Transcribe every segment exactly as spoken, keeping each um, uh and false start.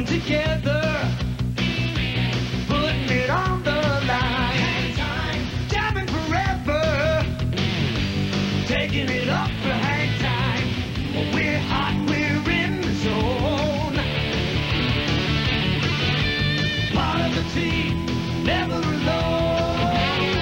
hanging together, putting it on the line. Hang time, jamming forever, taking it up for hang time. We're hot, we're in the zone. Part of the team, never alone.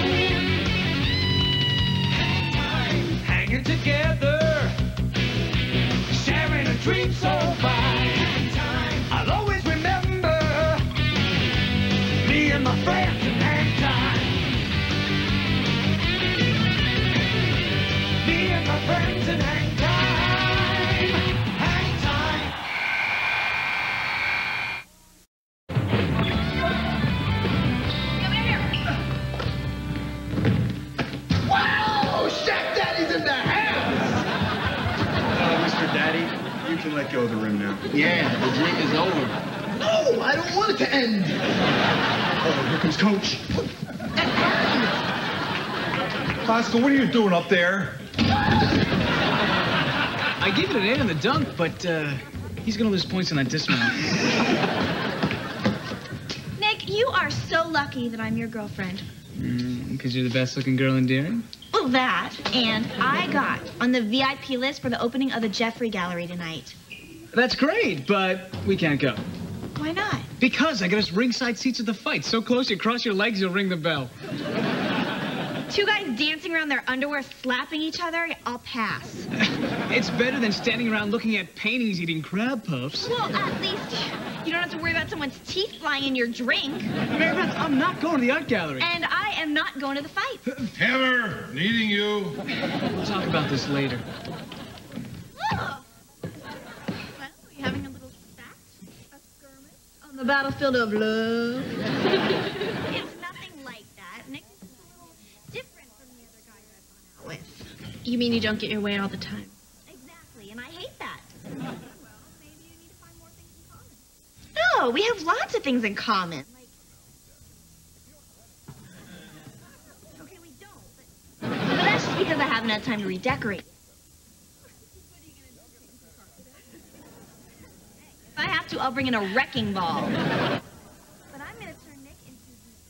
Hang time, hanging together, sharing a dream so fine. Hang time, I'll always remember me and my friends in hang time. Me and my friends in hang time. Hang time. Wow! Chef Daddy's in the house! Uh, Mister Daddy, you can let go of the rim now. Yeah, the drink is over. No, I don't want it to end. Oh, here comes Coach. Pascal, what are you doing up there? I gave it an A on the dunk, but uh, he's gonna lose points on that dismount. Nick, you are so lucky that I'm your girlfriend. Because mm, you're the best-looking girl in Deering? Well, that, and I got on the V I P list for the opening of the Jeffrey Gallery tonight. That's great, but we can't go. Why not? Because I got us ringside seats at the fight. So close, you cross your legs, you'll ring the bell. Two guys dancing around their underwear, slapping each other, I'll pass. It's better than standing around looking at paintings eating crab puffs. Well, at least you don't have to worry about someone's teeth flying in your drink. Mary Beth, I'm not going to the art gallery. And I am not going to the fight. Hammer, needing you. We'll talk about this later. Oh. Well, are you having a little spat? A skirmish? On the battlefield of love? It's nothing like that. Nick is a little different from the other guy I've gone out with. You mean you don't get your way all the time? Exactly, and I hate that. Well, maybe you need to find more things in common. No, we have lots of things in common. Like, okay, we don't, but, but that's just because I haven't had time to redecorate. If I have to, I'll bring in a wrecking ball. But I'm going to turn Nick into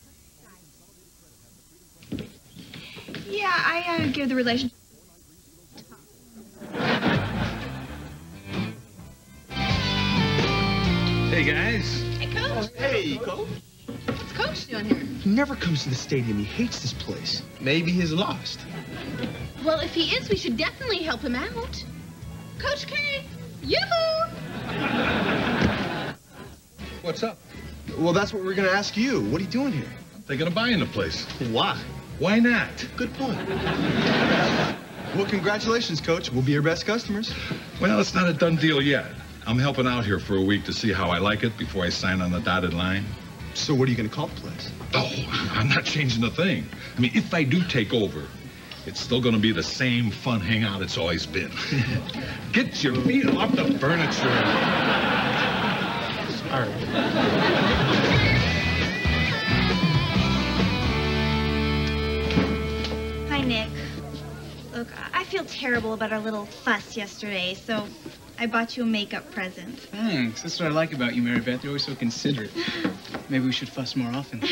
the perfect guy. Yeah, I uh, give the relationship. Hey, guys. Hey, Coach. Hey, Coach. What's Coach doing here? He never comes to the stadium. He hates this place. Maybe he's lost. Well, if he is, we should definitely help him out. Coach K, yoo-hoo! What's up? Well, that's what we're going to ask you. What are you doing here? I'm thinking of buying the place. Why? Why not? Good point. Well, congratulations, Coach. We'll be your best customers. Well, it's not a done deal yet. I'm helping out here for a week to see how I like it before I sign on the dotted line. So what are you going to call the place? Oh, I'm not changing a thing. I mean, if I do take over, it's still going to be the same fun hangout it's always been. Get your feet off the furniture. Sorry. Hi, Nick. Look, I feel terrible about our little fuss yesterday, so I bought you a makeup present. Thanks. That's what I like about you, Mary Beth. You're always so considerate. Maybe we should fuss more often.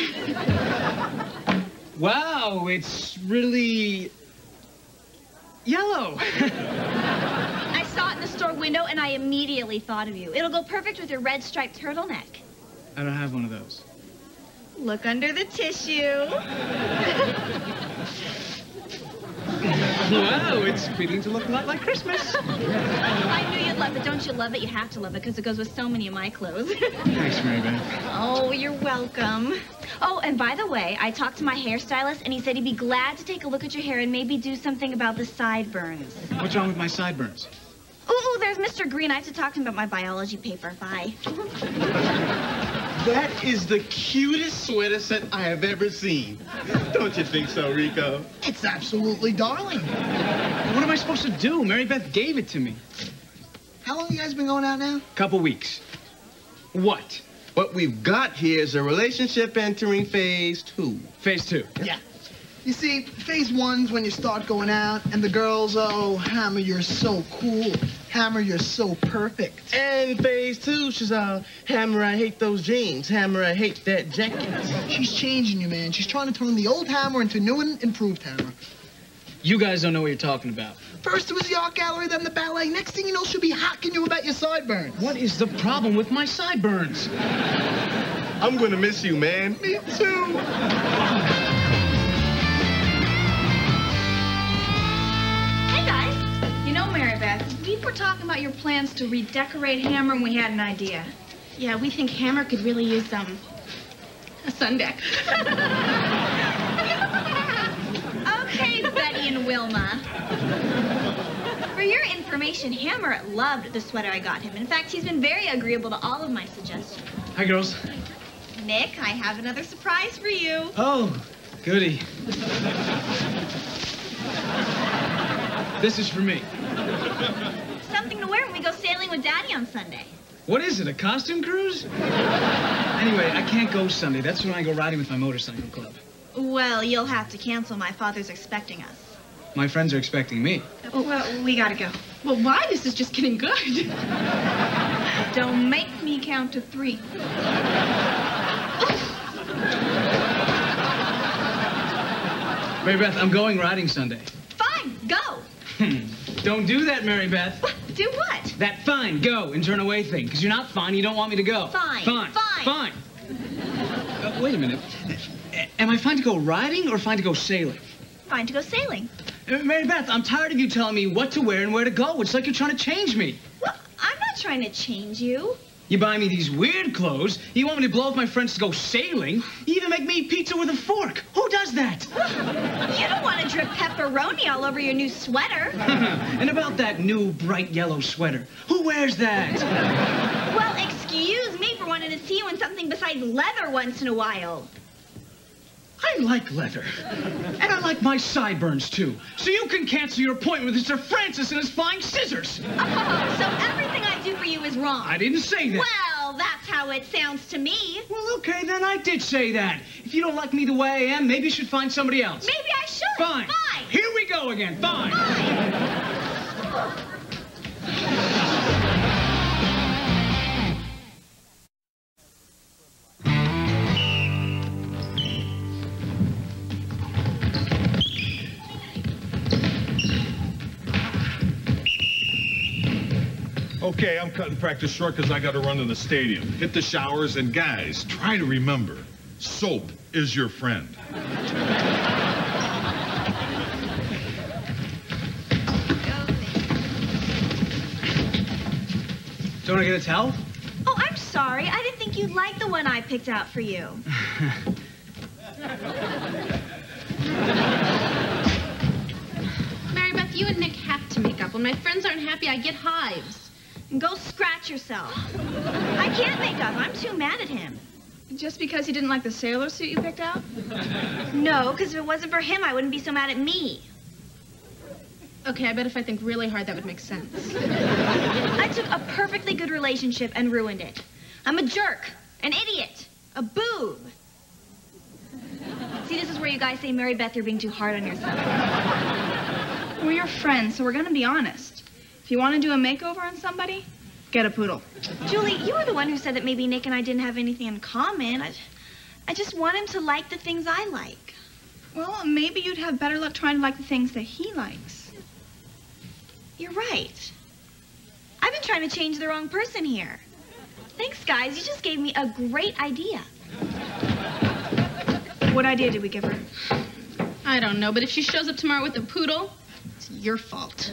Wow, it's really yellow. I saw it in the store window, and I immediately thought of you. It'll go perfect with your red striped turtleneck. I don't have one of those. Look under the tissue. Wow, it's beginning to look a lot like Christmas. I knew you'd love it. Don't you love it? You have to love it because it goes with so many of my clothes. Thanks, Mary Beth. Oh, you're welcome. Oh, and by the way, I talked to my hairstylist, and he said he'd be glad to take a look at your hair and maybe do something about the sideburns. What's wrong with my sideburns? Ooh, there's Mister Green. I have to talk to him about my biology paper. Bye. That is the cutest sweater set I have ever seen. Don't you think so, Rico? It's absolutely darling. What am I supposed to do? Mary Beth gave it to me. How long you guys been going out now? Couple weeks. What? What we've got here is a relationship entering phase two. Phase two. Yeah. You see, phase one's when you start going out, and the girls, oh, Hammer, you're so cool. Hammer, you're so perfect. And phase two, she's all, Hammer, I hate those jeans. Hammer, I hate that jacket. She's changing you, man. She's trying to turn the old Hammer into a new and improved Hammer. You guys don't know what you're talking about. First it was the art gallery, then the ballet. Next thing you know, she'll be hacking you about your sideburns. What is the problem with my sideburns? I'm gonna miss you, man. Me too. Hey, guys. You know, Mary Beth, we were talking about your plans to redecorate Hammer, and we had an idea. Yeah, we think Hammer could really use um, a sun deck. Okay, Betty and Wilma. For your information, Hammer loved the sweater I got him. In fact, he's been very agreeable to all of my suggestions. Hi, girls. Nick, I have another surprise for you. Oh, goody. This is for me. Something to wear when we go sailing with Daddy on Sunday. What is it, a costume cruise? Anyway, I can't go Sunday. That's when I go riding with my motorcycle club. Well, you'll have to cancel. My father's expecting us. My friends are expecting me. Oh, well, we gotta go. Well, why? This is just getting good. Don't make me count to three. Mary Beth, I'm going riding Sunday. Fine, go. Don't do that, Mary Beth. Do what? That fine, go, and turn away thing. Because you're not fine, you don't want me to go. Fine, Fine. fine. Fine. Uh, wait a minute. Am I fine to go riding or fine to go sailing? Fine to go sailing. Uh, Mary Beth, I'm tired of you telling me what to wear and where to go. It's like you're trying to change me. Well, I'm not trying to change you. You buy me these weird clothes. You want me to blow with my friends to go sailing. You even make me eat pizza with a fork. Who does that? You don't want to drip pepperoni all over your new sweater. And about that new bright yellow sweater. Who wears that? Well, excuse me for wanting to see you in something besides leather once in a while. I like leather. And I like my sideburns, too. So you can cancel your appointment with Mister Francis and his flying scissors. Oh, so everything I do for you is wrong. I didn't say that. Well, that's how it sounds to me. Well, okay, then I did say that. If you don't like me the way I am, maybe you should find somebody else. Maybe I should. Fine. Fine. Here we go again. Fine. Fine. Okay, I'm cutting practice short because I got to run to the stadium. Hit the showers, and guys, try to remember, soap is your friend. Don't I get a towel? Oh, I'm sorry. I didn't think you'd like the one I picked out for you. Mary Beth, you and Nick have to make up. When my friends aren't happy, I get hives. Go scratch yourself. I can't make up. I'm too mad at him. Just because he didn't like the sailor suit you picked out? No, because if it wasn't for him, I wouldn't be so mad at me. Okay, I bet if I think really hard, that would make sense. I took a perfectly good relationship and ruined it. I'm a jerk, an idiot, a boob. See, this is where you guys say, Mary Beth, you're being too hard on yourself. We're your friends, so we're gonna be honest. If you want to do a makeover on somebody, get a poodle. Julie, you were the one who said that maybe Nick and I didn't have anything in common. I, I just want him to like the things I like. Well, maybe you'd have better luck trying to like the things that he likes. You're right. I've been trying to change the wrong person here. Thanks, guys. You just gave me a great idea. What idea did we give her? I don't know, but if she shows up tomorrow with a poodle, it's your fault.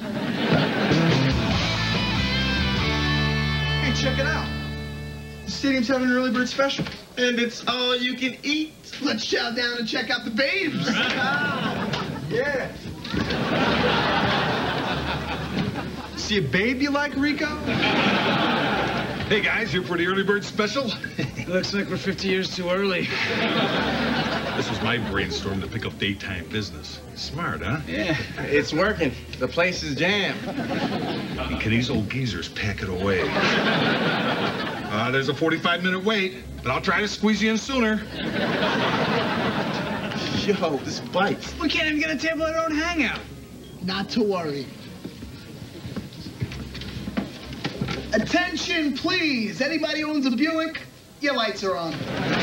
Hey, check it out. The stadium's having an early bird special. And it's all you can eat. Let's chow down and check out the babes. Yeah. See a babe you like, Rico? Hey, guys, here for the early bird special? Looks like we're fifty years too early. This was my brainstorm to pick up daytime business. Smart, huh? Yeah, it's working. The place is jammed. And can these old geezers pack it away? Uh, there's a forty-five minute wait, but I'll try to squeeze you in sooner. Yo, this bites. We can't even get a table at our own hangout. Not to worry. Attention, please. Anybody who owns a Buick, your lights are on.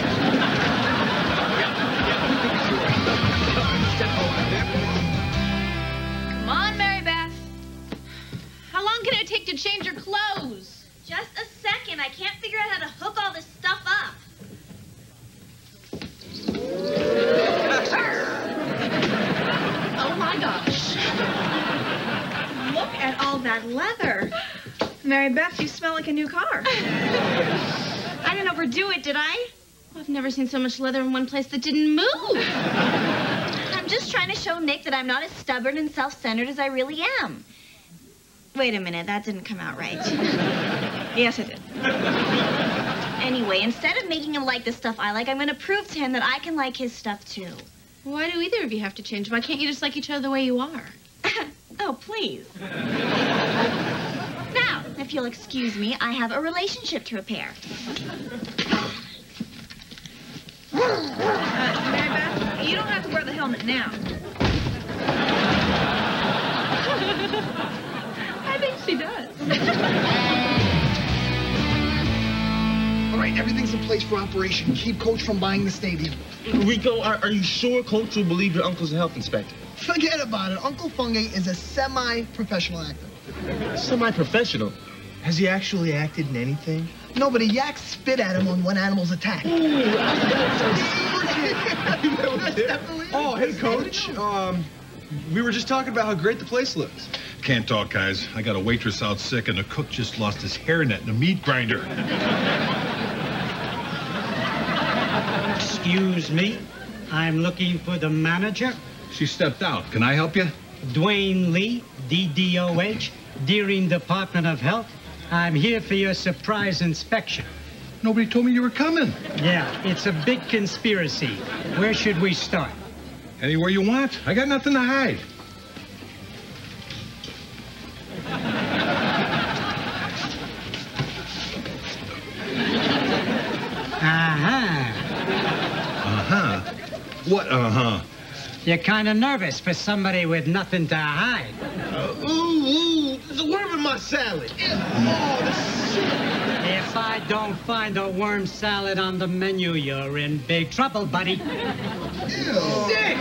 Come on, Mary Beth. How long can it take to change your clothes? Just a second. I can't figure out how to hook all this stuff up. Oh, my gosh. Look at all that leather. Mary Beth, you smell like a new car. I didn't overdo it, did I? I've never seen so much leather in one place that didn't move. I'm just trying to show Nick that I'm not as stubborn and self-centered as I really am. Wait a minute, that didn't come out right. Yes, it did. Anyway, instead of making him like the stuff I like, I'm going to prove to him that I can like his stuff, too. Why do either of you have to change? Why can't you just like each other the way you are? Oh, please. Now, if you'll excuse me, I have a relationship to repair. Uh, Mary Beth, you don't have to wear the helmet now. I think she does. All right, everything's in place for operation. Keep Coach from buying the stadium. Rico, are, are you sure Coach will believe your uncle's a health inspector? Forget about it. Uncle Fungi is a semi-professional actor. Semi-professional? Has he actually acted in anything? No, but a yak spit at him when one animal's attacked. Oh, hey, Coach. Um, we were just talking about how great the place looks. Can't talk, guys. I got a waitress out sick, and the cook just lost his hairnet in a meat grinder. Excuse me. I'm looking for the manager. She stepped out. Can I help you? Dwayne Lee, D D O H, Deering Department of Health. I'm here for your surprise inspection. Nobody told me you were coming. Yeah, it's a big conspiracy. Where should we start? Anywhere you want. I got nothing to hide. Uh-huh. Uh-huh? What uh-huh? You're kind of nervous for somebody with nothing to hide. Uh, ooh, ooh, there's a worm in my salad. Oh, this shit. If I don't find a worm salad on the menu, you're in big trouble, buddy. Sick.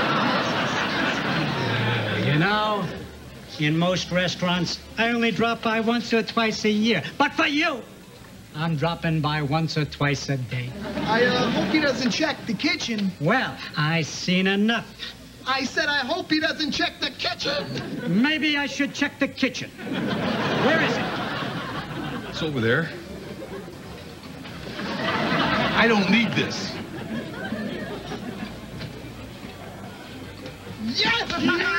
You know, in most restaurants, I only drop by once or twice a year. But for you, I'm dropping by once or twice a day. I uh, hope he doesn't check the kitchen. Well, I seen enough. I said I hope he doesn't check the kitchen. Maybe I should check the kitchen. Where is it? It's over there. I don't need this. Yes!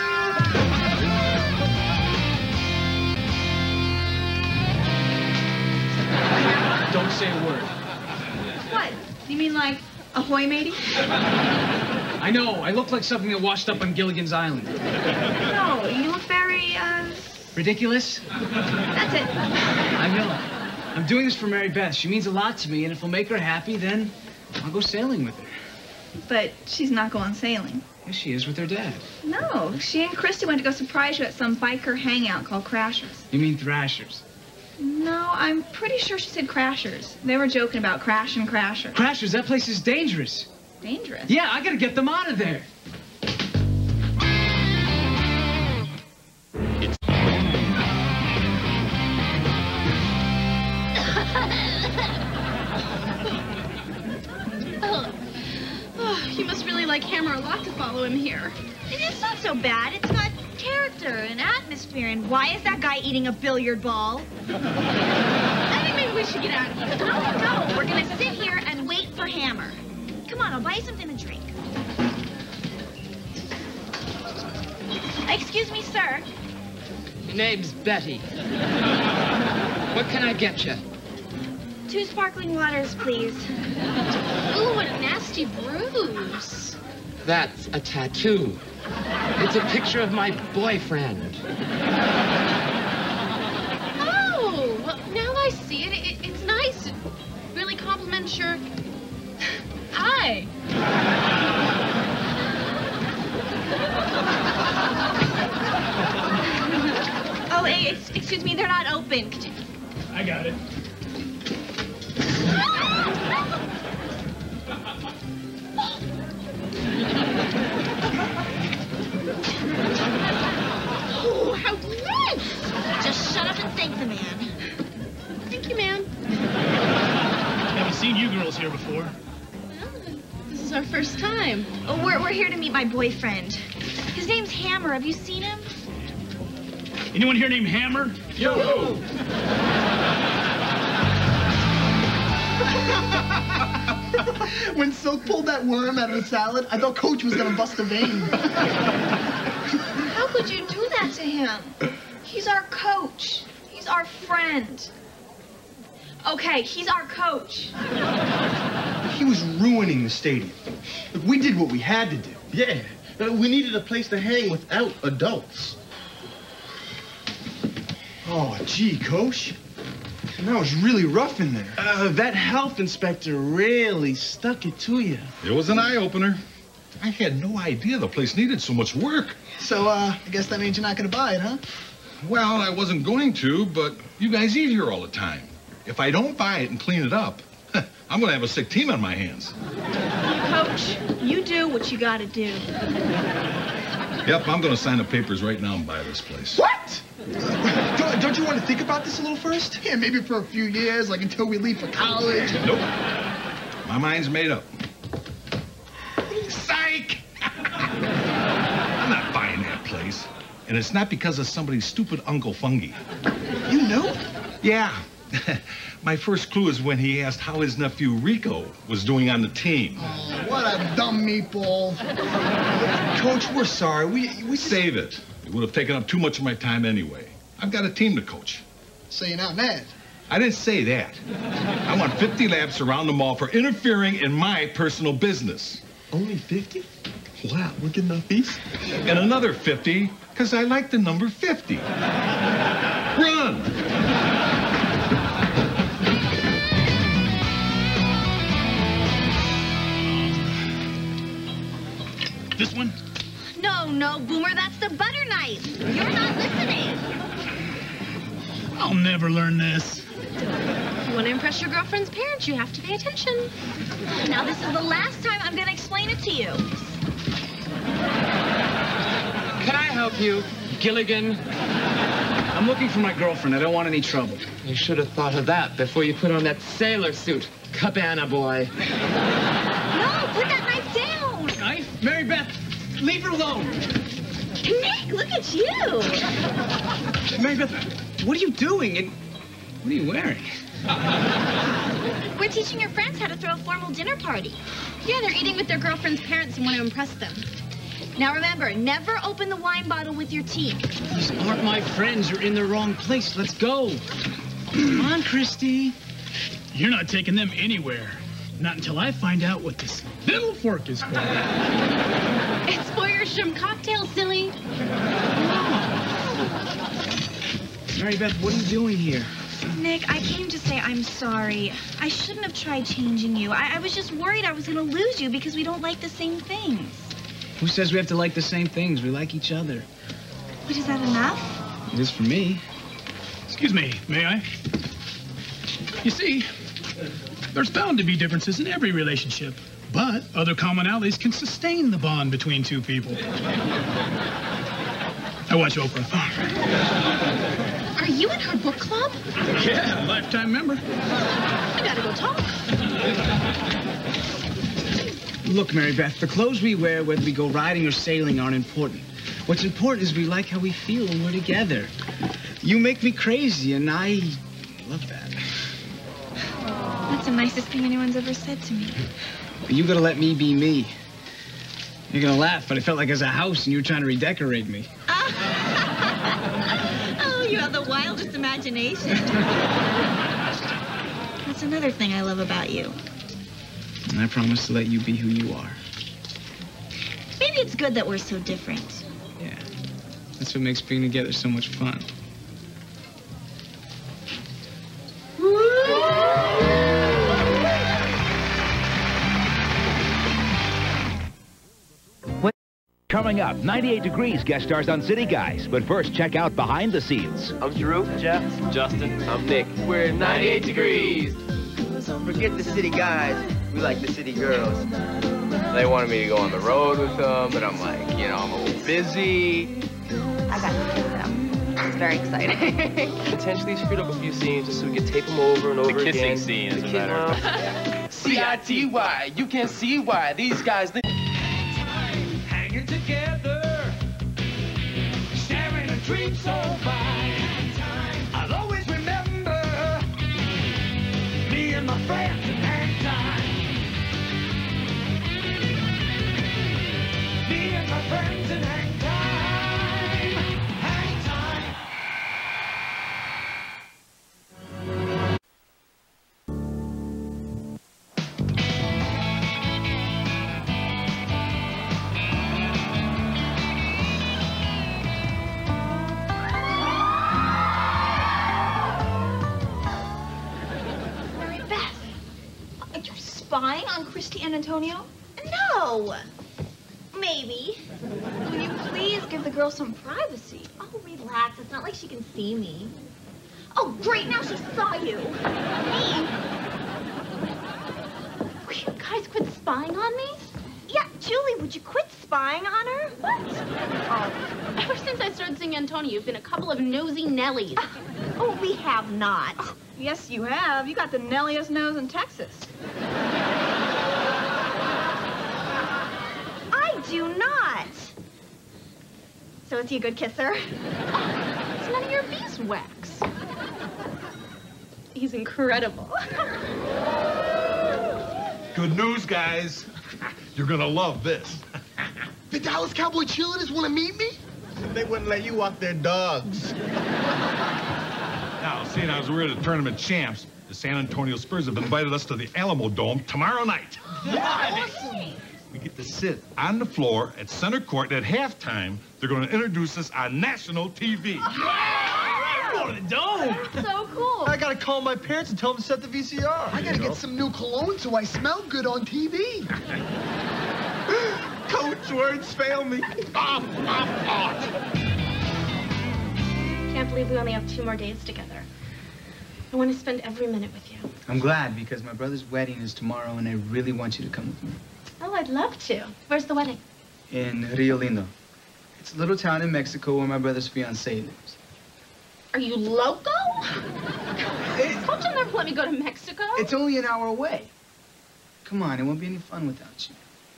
Don't say a word. What? You mean like ahoy, matey? I know. I look like something that washed up on Gilligan's Island. No, you look very, uh... Ridiculous? That's it. I know. I'm doing this for Mary Beth. She means a lot to me, and if it'll make her happy, then I'll go sailing with her. But she's not going sailing. Yes, she is with her dad. No, she and Christy went to go surprise you at some biker hangout called Crashers. You mean Thrashers? No, I'm pretty sure she said Crashers. They were joking about Crash and Crasher. Crashers, that place is dangerous. Dangerous? Yeah, I gotta get them out of there. Oh. Oh, you must really like Hammer a lot to follow him here. It's not so bad. It's got character and atmosphere. And why is that guy eating a billiard ball? I think maybe we should get out of here. No, no. We're going to sit here and wait for Hammer. Come on, I'll buy you something to drink. Excuse me, sir. Name's Betty. What can I get you? Two sparkling waters, please. Ooh, what a nasty bruise. That's a tattoo. It's a picture of my boyfriend. Oh, well, now I see it. it it's nice. It really compliments your eye. open. Could you... I got it. Oh, how gross! Just shut up and thank the man. Thank you, man. Haven't seen you girls here before. Well, this is our first time. Oh, we're, we're here to meet my boyfriend. His name's Hammer. Have you seen him? Anyone here named Hammer? Yo! When Silk pulled that worm out of the salad, I thought Coach was gonna bust a vein. How could you do that to him? He's our coach. He's our friend. Okay, he's our coach. He was ruining the stadium. Look, we did what we had to do. Yeah, uh, we needed a place to hang without adults. Oh, gee, Coach. That was really rough in there. Uh, that health inspector really stuck it to you. It was an eye-opener. I had no idea the place needed so much work. So, uh, I guess that means you're not gonna buy it, huh? Well, I wasn't going to, but you guys eat here all the time. If I don't buy it and clean it up, I'm gonna have a sick team on my hands. Coach, you do what you gotta do. Yep, I'm gonna sign the papers right now and buy this place. What? Don't, don't you want to think about this a little first? Yeah, maybe for a few years, like until we leave for college. Nope. My mind's made up. Psych! I'm not buying that place. And it's not because of somebody's stupid Uncle Fungi. You know? Yeah. My first clue is when he asked how his nephew Rico was doing on the team. Oh, what a dumb meatball. Coach, we're sorry. We, we just... Save it. It would have taken up too much of my time anyway. I've got a team to coach. So you're not mad? I didn't say that. I want fifty laps around the mall for interfering in my personal business. Only fifty? Wow, we're getting off these? And another fifty, because I like the number fifty. Run! This one? No, no, Boomer, that's the butter knife. You're not listening. I'll never learn this. If you want to impress your girlfriend's parents, you have to pay attention. Now, this is the last time I'm gonna explain it to you. Can I help you, Gilligan? I'm looking for my girlfriend. I don't want any trouble. You should have thought of that before you put on that sailor suit, Cabana boy. No, put that knife down. Knife? Mary Beth, leave her alone. Nick, look at you. Mary Beth, what are you doing? And what are you wearing? We're teaching your friends how to throw a formal dinner party. Yeah, they're eating with their girlfriend's parents and want to impress them. Now remember, never open the wine bottle with your team. These aren't my friends. You're in the wrong place. Let's go. Come on, Christy. You're not taking them anywhere. Not until I find out what this little fork is for. It's for your shrimp cocktail, silly. Mary Beth, what are you doing here? Nick, I came to say I'm sorry. I shouldn't have tried changing you. I, I was just worried I was going to lose you because we don't like the same things. Who says we have to like the same things? We like each other. But is that enough? It is for me. Excuse me, may I? You see, there's bound to be differences in every relationship, but other commonalities can sustain the bond between two people. I watch Oprah. Are you in her book club? Yeah, lifetime member. I gotta go talk. Look, Mary Beth, the clothes we wear, whether we go riding or sailing, aren't important. What's important is we like how we feel when we're together. You make me crazy, and I love that. That's the nicest thing anyone's ever said to me. But you gotta let me be me. You're gonna laugh, but it felt like it was a house and you were trying to redecorate me. Oh, you have the wildest imagination. That's another thing I love about you. And I promise to let you be who you are. Maybe it's good that we're so different. Yeah. That's what makes being together so much fun. Coming Coming up, ninety-eight Degrees guest stars on City Guys. But first, check out Behind the Scenes. I'm Drew. Jeff. Justin. I'm Nick. We're ninety-eight Degrees. Forget the city guys. We like the city girls. They wanted me to go on the road with them, but I'm like, you know, I'm a little busy. I got to kiss them. It's very exciting. Potentially screwed up a few scenes just so we could tape them over and over the again. The kissing scene is better. C I T Y. You can see why these guys... Hanging together, sharing a dream so fine. I'll always remember me and my friends in hang time. Me and my friends in hang time. Hang time. Spying on Christy and Antonio? No. Maybe. Will you please give the girl some privacy? Oh, relax. It's not like she can see me. Oh, great. Now she saw you. Me? Will you guys quit spying on me? Yeah, Julie, would you quit spying on her? What? Oh, ever since I started seeing Antonio, you've been a couple of nosy Nellies. Uh, oh, we have not. Oh, yes, you have. You got the Nelliest nose in Texas. I do not. So is he a good kisser? Oh, it's none of your beeswax. He's incredible. Good news, guys. You're gonna love this. The Dallas Cowboy cheerleaders want to meet me? They wouldn't let you walk their dogs. Now, seeing as we're the tournament champs, the San Antonio Spurs have invited us to the Alamo Dome tomorrow night. That's awesome. We get to sit on the floor at center court. At halftime, they're going to introduce us on national T V. Yeah! We're going to the dome. So cool. I got to call my parents and tell them to set the V C R. I got to get some new cologne so I smell good on T V. Coach, words fail me. Off, off, off. Can't believe we only have two more days together. I want to spend every minute with you. I'm glad, because my brother's wedding is tomorrow, and I really want you to come with me. Oh, I'd love to. Where's the wedding? In Rio Lindo. It's a little town in Mexico where my brother's fiancée lives. Are you loco? Don't you never let me go to Mexico? It's only an hour away. Come on, it won't be any fun without you.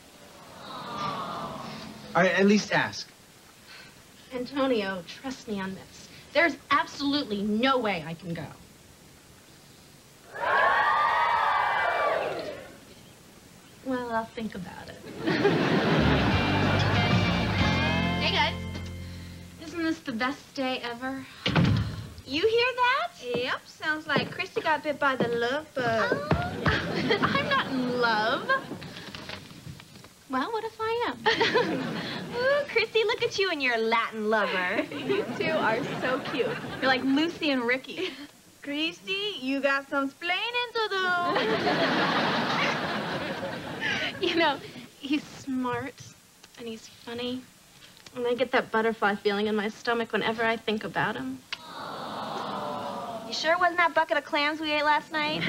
All right, at least ask. Antonio, trust me on this. There's absolutely no way I can go. Well, I'll think about it. Hey, guys. Isn't this the best day ever? You hear that? Yep, sounds like Christy got bit by the love bug. Oh, I'm not in love. Well, what if I am? Ooh, Christy, look at you and your Latin lover. You two are so cute. You're like Lucy and Ricky. Christy, you got some splaining to do. You know, he's smart and he's funny. And I get that butterfly feeling in my stomach whenever I think about him. You sure it wasn't that bucket of clams we ate last night?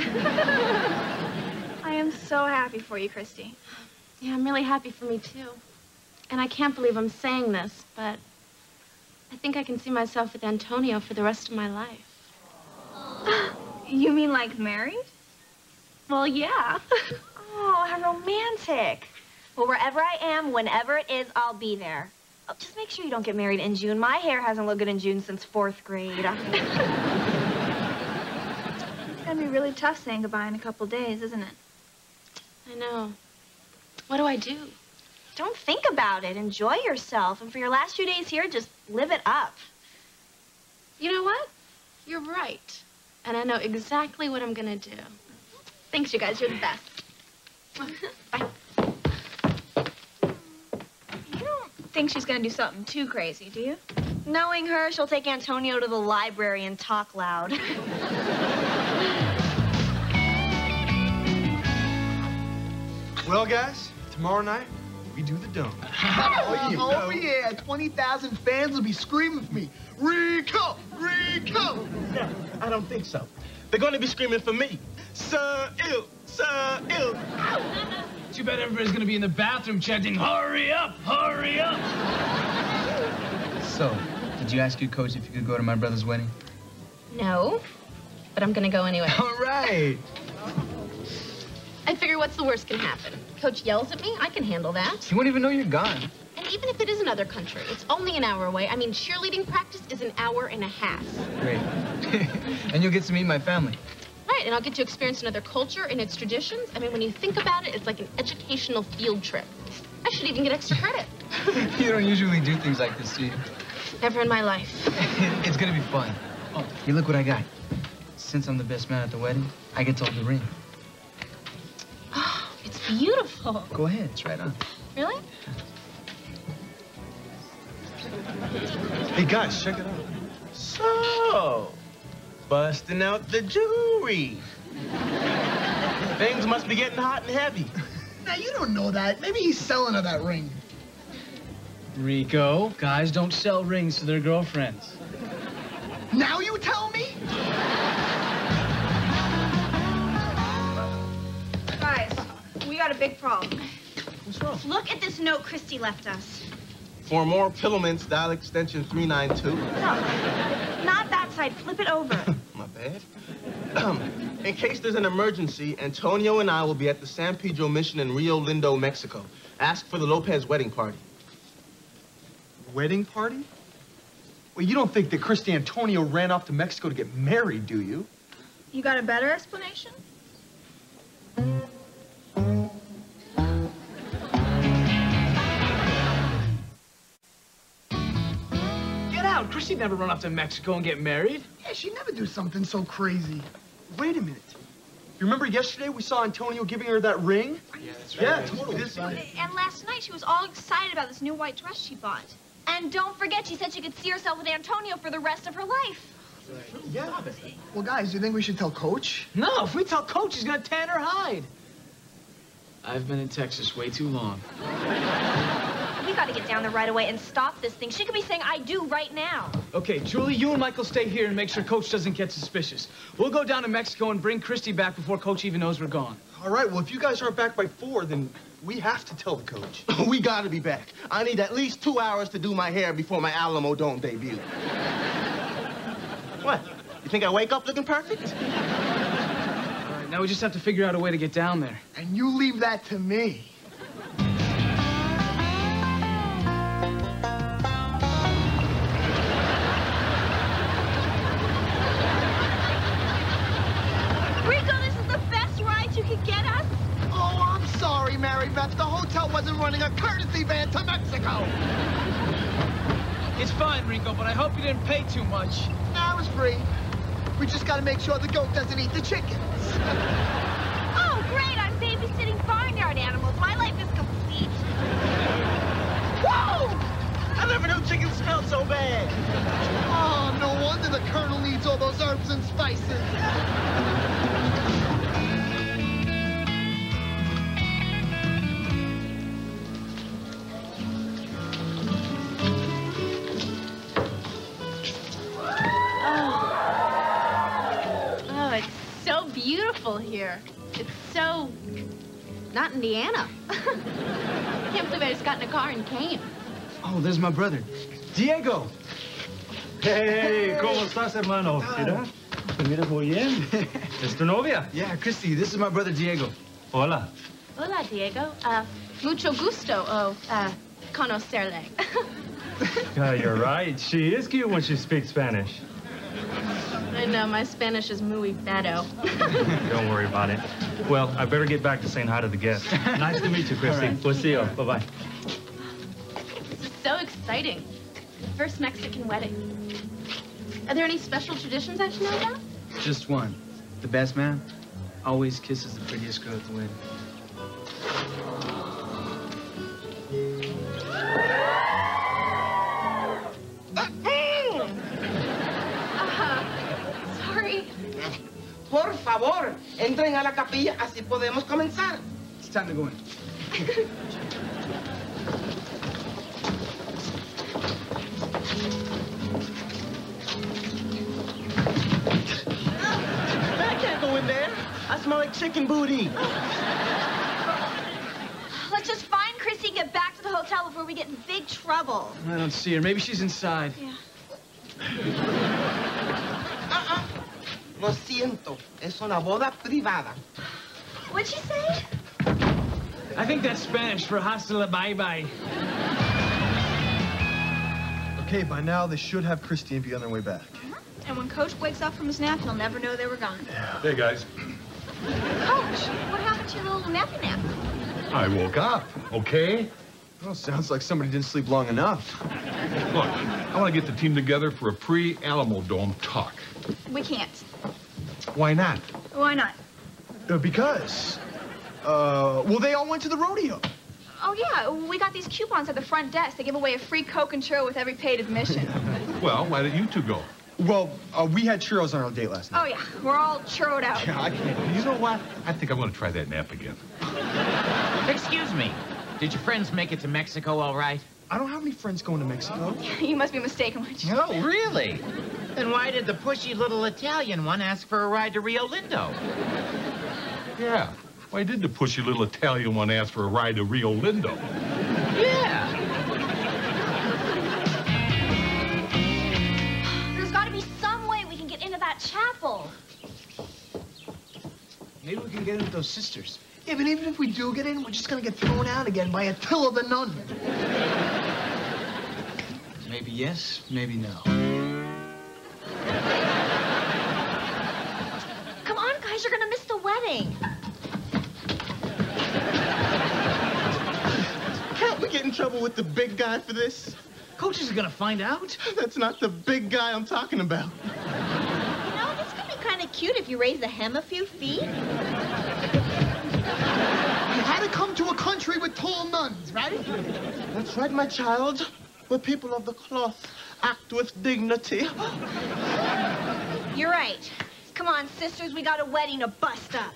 I am so happy for you, Christy. Yeah, I'm really happy for me, too. And I can't believe I'm saying this, but I think I can see myself with Antonio for the rest of my life. You mean like married? Well, yeah. Oh, how romantic. Well, wherever I am, whenever it is, I'll be there. Oh, just make sure you don't get married in June. My hair hasn't looked good in June since fourth grade. It's gonna be really tough saying goodbye in a couple days, isn't it? I know. What do I do? Don't think about it. Enjoy yourself. And for your last few days here, just live it up. You know what? You're right. And I know exactly what I'm gonna do. Thanks, you guys. You're the best. Bye. You don't think she's gonna do something too crazy, do you? Knowing her, she'll take Antonio to the library and talk loud. Well, guys, tomorrow night, we do the dome. Oh, you know. Oh, yeah. twenty thousand fans will be screaming for me. Rico! Rico! No, I don't think so. They're going to be screaming for me. Sir Ill! Sir Ill! Too bad everybody's going to be in the bathroom chanting, hurry up, hurry up. So, did you ask your coach if you could go to my brother's wedding? No, but I'm gonna go anyway. All right. I figure what's the worst can happen? Coach yells at me, I can handle that. He won't even know you're gone. And even if it is another country, it's only an hour away. I mean, cheerleading practice is an hour and a half. Great. And you'll get to meet my family. Right, and I'll get to experience another culture and its traditions. I mean, when you think about it, it's like an educational field trip. I should even get extra credit. You don't usually do things like this, do you? Never in my life. It's gonna be fun. Oh, hey, look what I got. Since I'm the best man at the wedding, I get to hold the ring. Oh, it's beautiful. Go ahead, it's right on. Really? Hey, guys, check it out. So, busting out the jewelry. Things must be getting hot and heavy. Now, you don't know that. Maybe he's selling her that ring. Rico, guys don't sell rings to their girlfriends. Now you tell me? Guys, we got a big problem. What's wrong? Look at this note Christy left us. For more filaments, dial extension three nine two. No, not that side. Flip it over. My bad. In case there's an emergency, Antonio and I will be at the San Pedro Mission in Rio Lindo, Mexico. Ask for the Lopez wedding party. Wedding party? Well, you don't think that Christy Antonio ran off to Mexico to get married, do you? You got a better explanation? Get out. Christy'd never run off to Mexico and get married. Yeah, she'd never do something so crazy. Wait a minute. You remember yesterday we saw Antonio giving her that ring? Yeah, that's right. Yeah, That's totally. right. And last night she was all excited about this new white dress she bought. And don't forget, she said she could see herself with Antonio for the rest of her life. Yeah. Well, guys, do you think we should tell Coach? No, if we tell Coach, he's gonna tan her hide. I've been in Texas way too long. We gotta get down there right away and stop this thing. She could be saying I do right now. Okay, Julie, you and Michael stay here and make sure Coach doesn't get suspicious. We'll go down to Mexico and bring Christy back before Coach even knows we're gone. All right, well, if you guys aren't back by four, then we have to tell the coach. We gotta be back. I need at least two hours to do my hair before my Alamo Dome debut. What? You think I wake up looking perfect? All right, now we just have to figure out a way to get down there. And you leave that to me. Rico, this is the best ride you could get us? Oh, I'm sorry, Mary Beth. The hotel wasn't running a courtesy van to Mexico. It's fine, Rico, but I hope you didn't pay too much. Nah, it was free. We just gotta make sure the goat doesn't eat the chickens. Oh, great. I'm babysitting barnyard animals. My life is complete. Whoa! I never knew chicken smelled so bad. Oh, no wonder the Colonel needs all those herbs and spices. Beautiful here. It's so not Indiana. Can't believe I just got in a car and came. Oh, there's my brother, Diego. Hey, ¿cómo estás, hermano? Mira, te miras muy bien. ¿Es tu novia? Yeah, Christy, this is my brother Diego. Hola. Hola, Diego. Uh, mucho gusto. Oh, uh, conocerle. Yeah, you're right. She is cute when she speaks Spanish. I know, my Spanish is muy bedo. Don't worry about it. Well, I better get back to saying hi to the guests. Nice to meet you, Christy. Right. We'll see you. Bye-bye. This is so exciting. First Mexican wedding. Are there any special traditions I should know about? Just one. The best man always kisses the prettiest girl at the wedding. Por favor, entren a la capilla, así podemos comenzar. It's time to go in. smell like chicken booty. Let's just find Christy and get back to the hotel before we get in big trouble. I don't see her. Maybe she's inside. Yeah. Uh-uh. Lo siento. Es una boda privada. What'd she say? I think that's Spanish for hasta la bye-bye. Okay, by now they should have Christy and be on their way back. And when Coach wakes up from his nap, he'll never know they were gone. Hey, guys. Coach, what happened to your little nappy nap? I woke up, okay? Well, sounds like somebody didn't sleep long enough. Look, I want to get the team together for a pre-Alamo Dome talk. We can't. Why not? Why not? Uh, because, uh, well, they all went to the rodeo. Oh, yeah, we got these coupons at the front desk. They give away a free Coke and churro with every paid admission. Well, why didn't you two go? Well, uh, we had churros on our date last night. Oh, yeah, we're all churroed out. Yeah, I can't. You know what? I think I'm going to try that nap again. Excuse me. Did your friends make it to Mexico all right? I don't have any friends going to Mexico. You must be mistaken, Rich. No, really? Then why did the pushy little Italian one ask for a ride to Rio Lindo? Yeah. Why did the pushy little Italian one ask for a ride to Rio Lindo? Yeah. There's got to be some way we can get into that chapel. Maybe we can get in with those sisters. Yeah, but even if we do get in, we're just gonna get thrown out again by Attila the nun. Maybe yes, maybe no. Come on, guys, you're gonna miss the wedding. Can't we get in trouble with the big guy for this? Coach is gonna find out. That's not the big guy I'm talking about. You know, this could be kind of cute if you raise the hem a few feet. You had to come to a country with tall nuns, right? That's right, my child. We're people of the cloth. Act with dignity. You're right. Come on, sisters, we got a wedding to bust up.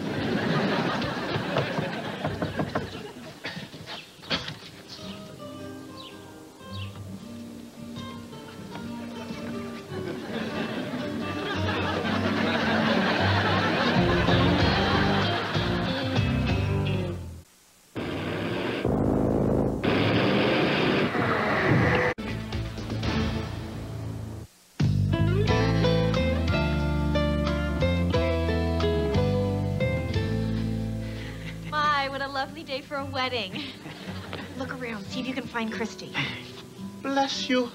Lovely day for a wedding. Look around, see if you can find Christy. Bless you.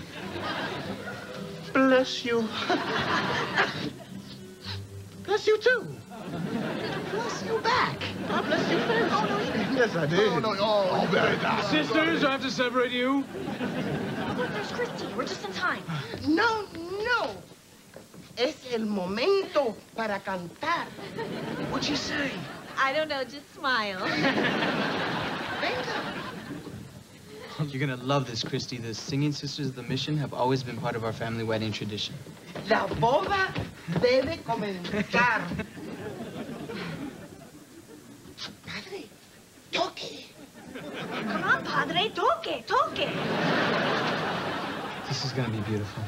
Bless you. Bless you, too. Bless you back. I bless you first. Oh, no, you didn't. Yes, I did. Oh, no, oh, oh Sisters, I have to separate you. Look, there's Christy. We're just in time. No, no. Es el momento para cantar. What'd you say? I don't know, just smile. You're gonna love this, Christy. The singing sisters of the mission have always been part of our family wedding tradition. La boda debe comenzar. Padre, toque. Come on, Padre, toque, toque. This is gonna be beautiful.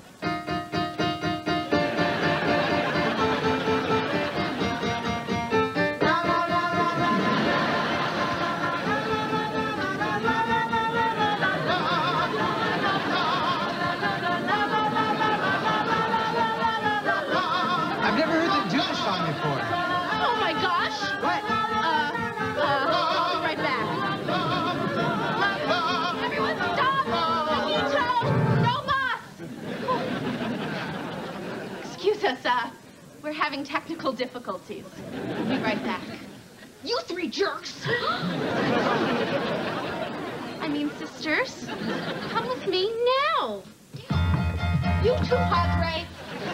Us, uh, we're having technical difficulties. We'll be right back. You three jerks! I mean, sisters, come with me now. You too, Padre.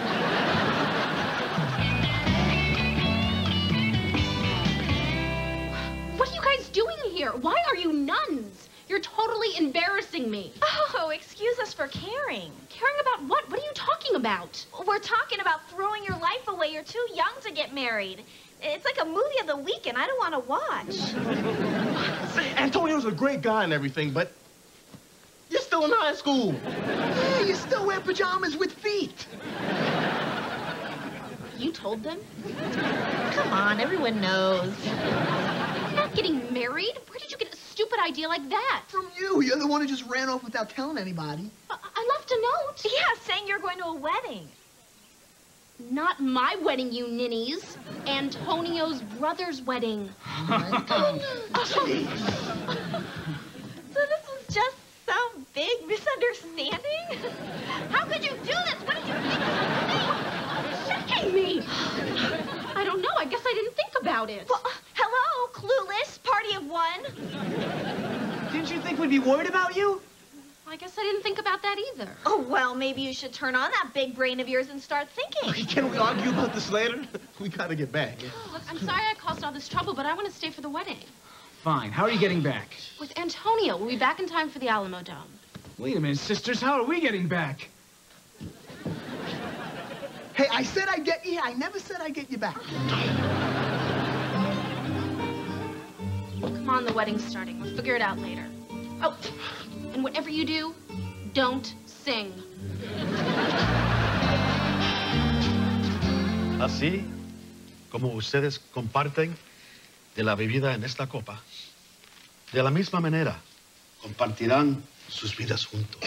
What are you guys doing here? Why are you nuns? You're totally embarrassing me. Oh, excuse us for caring. Caring about what? What are you talking about? We're talking about throwing your life away. You're too young to get married. It's like a movie of the weekend I don't want to watch. See, Antonio's a great guy and everything, but you're still in high school. Yeah, you still wear pajamas with feet. You told them? Come on, everyone knows. I'm not getting married. Where did you get a stupid idea like that? From you. You're the one who just ran off without telling anybody. I, I left a note. Yeah, saying you're going to a wedding. Not my wedding, you ninnies. Antonio's brother's wedding. Oh, so this was just some big misunderstanding? How could you do this? What did you think of me? Checking me. I don't know. I guess I didn't think about it. Well, uh, hello, clueless, party of one. Didn't you think we'd be worried about you? I guess I didn't think about that either. Oh, well, maybe you should turn on that big brain of yours and start thinking. Can we argue about this later? We gotta get back. Look, I'm sorry I caused all this trouble, but I want to stay for the wedding. Fine. How are you getting back? With Antonio. We'll be back in time for the Alamo Dome. Wait a minute, sisters. How are we getting back? Hey, I said I'd get you here. I never said I'd get you back. Come on, the wedding's starting. We'll figure it out later. Oh, and whatever you do, don't sing. Así como ustedes comparten de la bebida en esta copa, de la misma manera compartirán sus vidas juntos.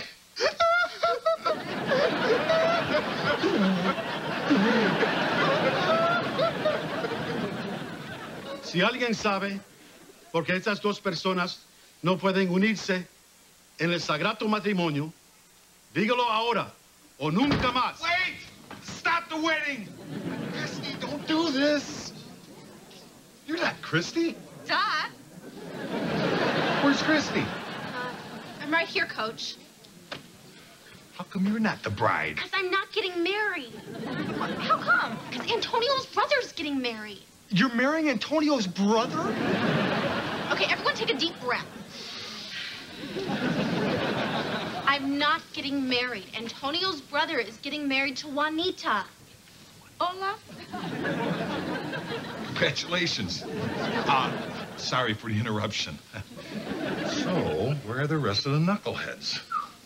Si alguien sabe por qué estas dos personas no pueden unirse en el sagrado matrimonio, dígalo ahora o nunca más. Wait! Stop the wedding! Christy, don't do this. You're not Christy. Duh. Where's Christy? Uh, I'm right here, Coach. How come you're not the bride? Because I'm not getting married. How come? Because Antonio's brother's getting married. You're marrying Antonio's brother? Okay, everyone take a deep breath. I'm not getting married. Antonio's brother is getting married to Juanita. Hola. Congratulations. Uh, sorry for the interruption. So, where are the rest of the knuckleheads?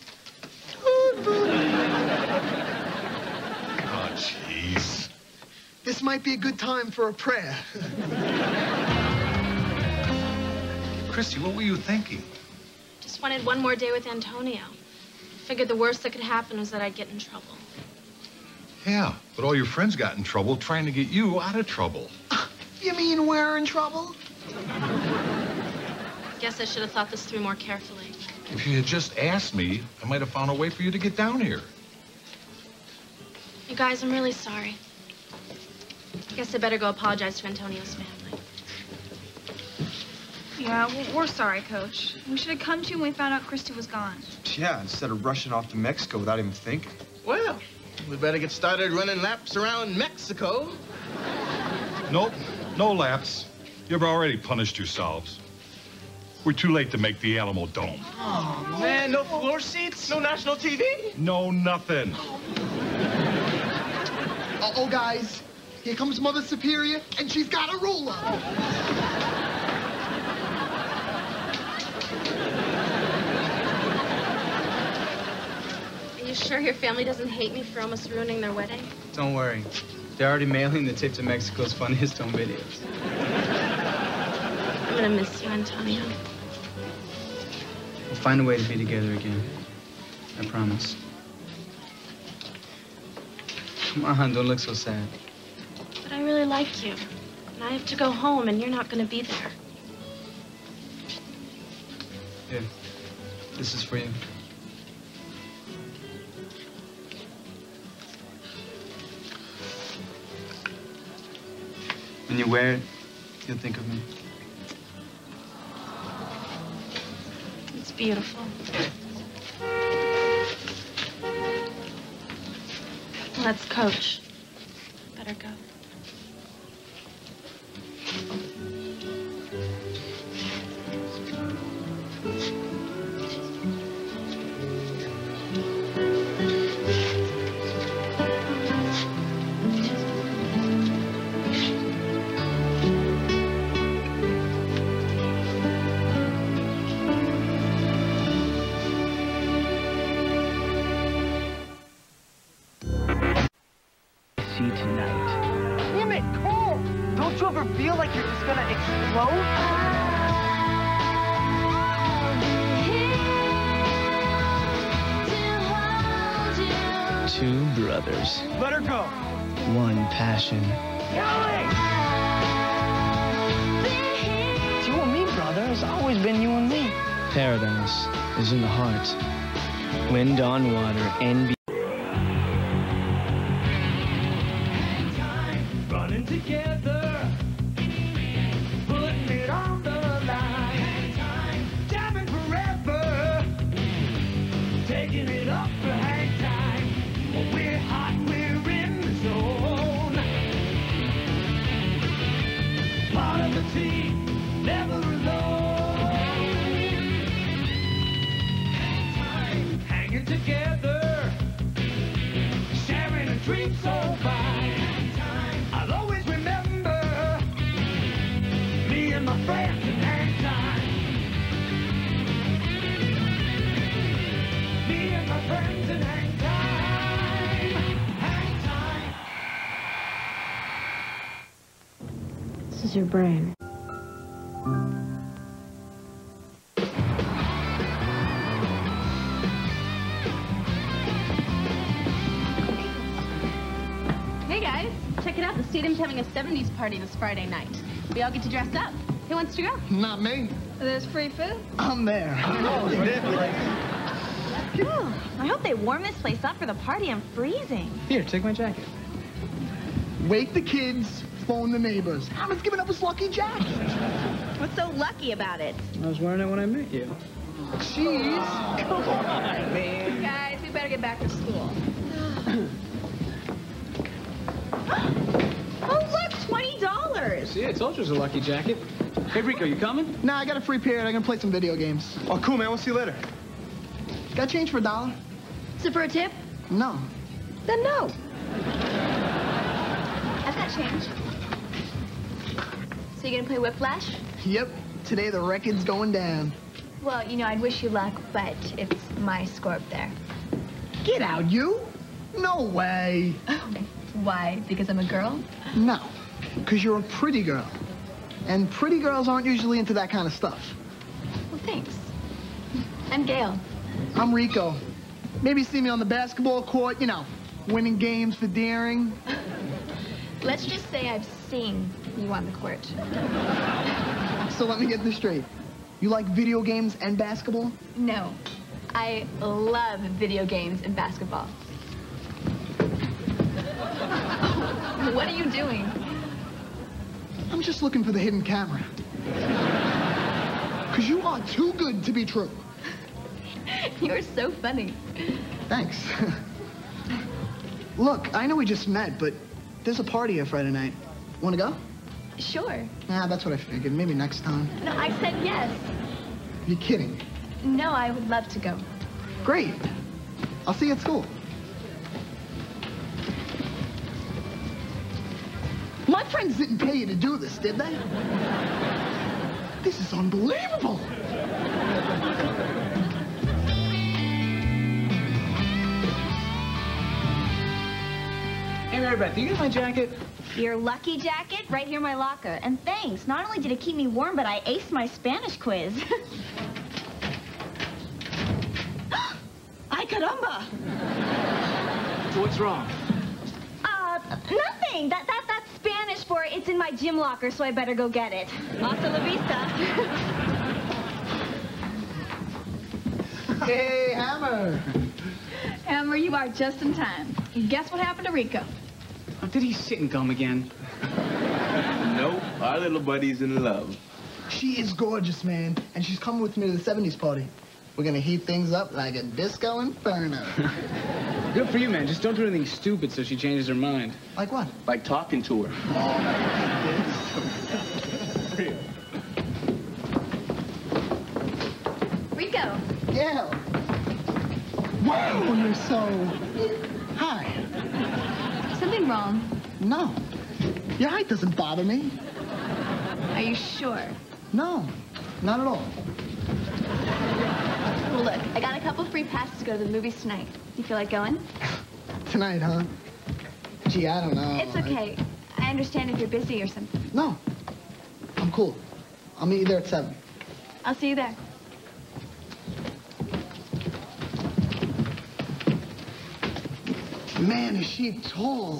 Oh, jeez. This might be a good time for a prayer. Christy, what were you thinking? Just wanted one more day with Antonio. Figured the worst that could happen was that I'd get in trouble. Yeah, but all your friends got in trouble trying to get you out of trouble. You mean we're in trouble? Guess I should have thought this through more carefully. If you had just asked me, I might have found a way for you to get down here. You guys, I'm really sorry. Guess I better go apologize to Antonio's family. Yeah, well, we're sorry, Coach. We should have come to you when we found out Christy was gone. Yeah, instead of rushing off to Mexico without even thinking. Well, we better get started running laps around Mexico. Nope, no laps. You've already punished yourselves. We're too late to make the Alamo Dome. Oh, man, no floor seats? No national T V? No, nothing. Uh-oh, guys. Here comes Mother Superior, and she's got a ruler. Are you sure your family doesn't hate me for almost ruining their wedding? Don't worry. They're already mailing the tape to Mexico's funniest home videos. I'm gonna miss you, Antonio. We'll find a way to be together again. I promise. Come on, don't look so sad. But I really like you. And I have to go home, and you're not gonna be there. Here, this is for you. When you wear it, you'll think of me. It's beautiful. Let's coach. Better go. See tonight. it, cool. Don't you ever feel like you're just gonna explode? Two brothers. Let her go. One passion. It's you and me, brother. It's always been you and me. Paradise is in the heart. Wind on water, N B. Running together, putting it on the line, jamming forever, taking it up for hang time. We're hot, we're in the zone. Part of the team, never alone. Hang time, hanging together, sharing a dream so fine. I'll always remember me and my friends in hang time. Me and my friends in hang time. Hang time. This is your brain. Hey guys, check it out. The stadium's having a seventies party this Friday night. We all get to dress up. Who wants to go? Not me. There's free food. I'm there. Ooh, I hope they warm this place up for the party. I'm freezing. Here, take my jacket. Wake the kids, phone the neighbors. Hammer's giving up his lucky jacket. What's so lucky about it? I was wearing it when I met you. Jeez. Come on, man. Guys, we better get back to school. Oh, look, twenty dollars. See, I told you it was a lucky jacket. Hey, Rico, you coming? Nah, I got a free period. I'm gonna play some video games. Oh, cool, man. We'll see you later. Got change for a dollar? Is it for a tip? No. Then no. I've got change. So you gonna play Whiplash? Yep. Today the record's going down. Well, you know, I'd wish you luck, but it's my score up there. Get out, you. No way. Why? Because I'm a girl? No. Because you're a pretty girl. And pretty girls aren't usually into that kind of stuff. Well, thanks. I'm Gail. I'm Rico. Maybe see me on the basketball court, you know, winning games for daring. Let's just say I've seen you on the court. So let me get this straight. You like video games and basketball? No. I love video games and basketball. What are you doing? I'm just looking for the hidden camera. Because you are too good to be true. You're so funny. Thanks. Look, I know we just met, but there's a party here Friday night. Want to go? Sure. Nah, that's what I figured. Maybe next time. No, I said yes. You're kidding. No, I would love to go. Great. I'll see you at school. My friends didn't pay you to do this, did they? This is unbelievable. Hey, Mary Beth, do you get my jacket? Your lucky jacket? Right here in my locker. And thanks. Not only did it keep me warm, but I aced my Spanish quiz. Ay, caramba! So what's wrong? Uh, nothing. That, that, that's Spanish for it's in my gym locker, so I better go get it. Hasta la vista. Hey, Hammer. Hammer, you are just in time. Guess what happened to Rico? Oh, did he sit and gum again? Nope, our little buddy's in love. She is gorgeous, man, and she's coming with me to the seventies party. We're gonna heat things up like a disco inferno. Good for you, man. Just don't do anything stupid so she changes her mind. Like what? Like talking to her. Rico. Yeah. Wow, you're so... Hi. Something wrong? No. Your height doesn't bother me. Are you sure? No, not at all. Well, look, I got a couple free passes to go to the movies tonight. You feel like going? Tonight, huh? Gee, I don't know. It's okay. I understand if you're busy or something. No. I'm cool. I'll meet you there at seven. I'll see you there. Man, is she tall.